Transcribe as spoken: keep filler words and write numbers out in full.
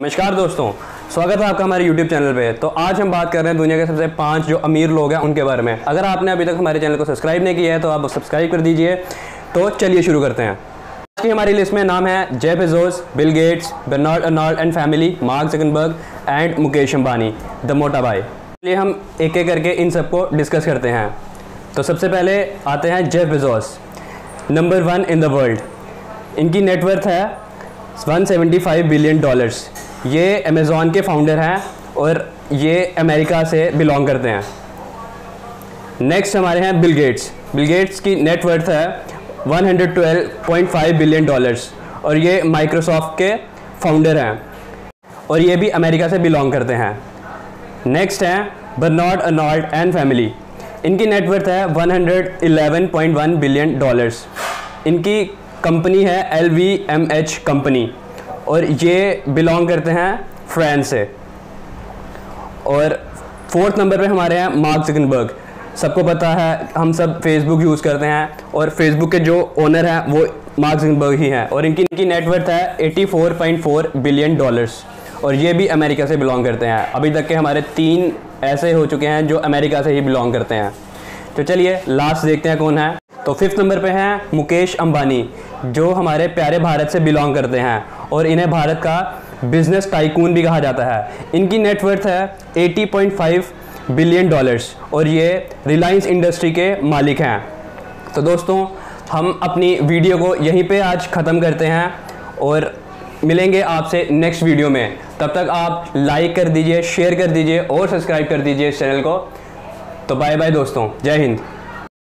नमस्कार दोस्तों, स्वागत है आपका हमारे YouTube चैनल पे। तो आज हम बात कर रहे हैं दुनिया के सबसे पांच जो अमीर लोग हैं उनके बारे में। अगर आपने अभी तक हमारे चैनल को सब्सक्राइब नहीं किया है तो आप सब्सक्राइब कर दीजिए। तो चलिए शुरू करते हैं। आज की हमारी लिस्ट में नाम है Jeff Bezos, Bill Gates, Bernard Arnault and family, Mark Zuckerberg and Mukesh Ambani, the मोटा भाई। चलिए हम एक एक करके इन सबको डिस्कस करते हैं। तो सबसे पहले आते हैं Jeff Bezos, number one in the world. इनकी नेटवर्थ है one seventy five billion dollars. ये अमेज़ॉन के फाउंडर हैं और ये अमेरिका से बिलोंग करते हैं। नेक्स्ट हमारे हैं बिल गेट्स। बिल गेट्स की नेटवर्थ है one hundred twelve point five billion dollars और ये माइक्रोसॉफ्ट के फाउंडर हैं और ये भी अमेरिका से बिलोंग करते हैं। नेक्स्ट हैं बर्नार्ड अर्नोल्ड एंड फैमिली। इनकी नेटवर्थ है one hundred eleven point one billion dollars. इनकी कंपनी है L V M H company और ये बिलोंग करते हैं फ्रांस से। और फोर्थ नंबर पे हमारे हैं मार्क ज़करबर्ग। सबको पता है, हम सब फेसबुक यूज़ करते हैं और फेसबुक के जो ओनर हैं वो मार्क ज़करबर्ग ही हैं और इनकी इनकी नेटवर्थ है eighty four point four billion dollars और ये भी अमेरिका से बिलोंग करते हैं। अभी तक के हमारे तीन ऐसे हो चुके हैं जो अमेरिका से ही बिलोंग करते हैं। तो चलिए लास्ट देखते हैं कौन है। तो फिफ्थ नंबर पे हैं मुकेश अंबानी, जो हमारे प्यारे भारत से बिलोंग करते हैं और इन्हें भारत का बिजनेस टाइकून भी कहा जाता है। इनकी नेटवर्थ है eighty point five billion dollars और ये रिलायंस इंडस्ट्री के मालिक हैं। तो दोस्तों, हम अपनी वीडियो को यहीं पे आज ख़त्म करते हैं और मिलेंगे आपसे नेक्स्ट वीडियो में। तब तक आप लाइक कर दीजिए, शेयर कर दीजिए और सब्सक्राइब कर दीजिए इस चैनल को। तो बाय बाय दोस्तों, जय हिंद।